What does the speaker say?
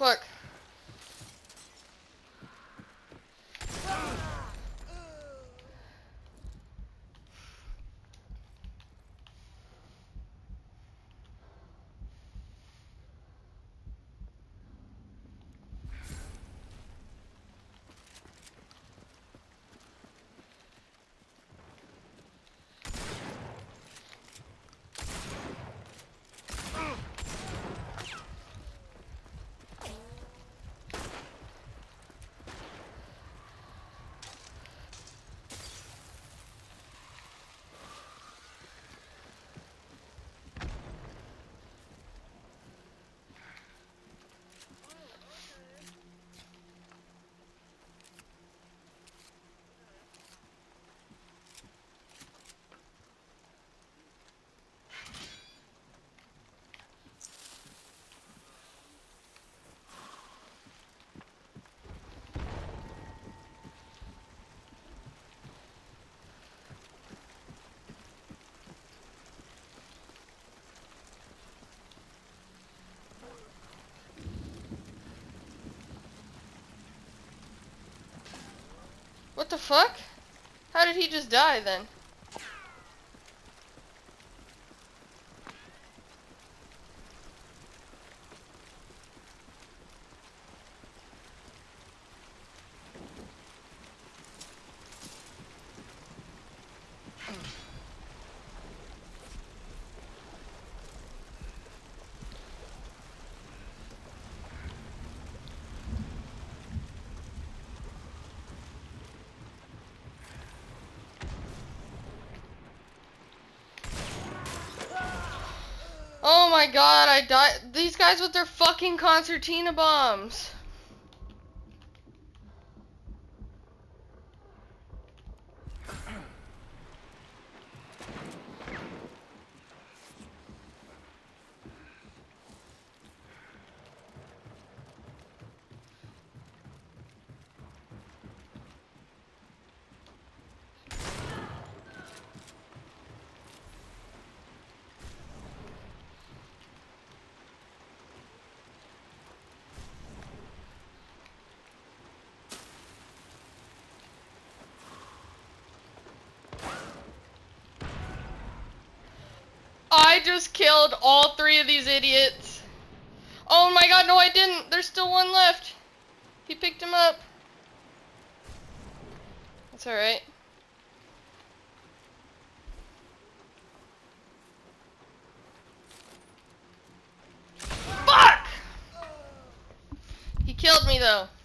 fuck. What the fuck? How did he just die then? Oh my god, I died. These guys with their fucking concertina bombs. I just killed all 3 of these idiots. Oh my god, no I didn't. There's still one left. He picked him up. That's alright. Fuck! He killed me though.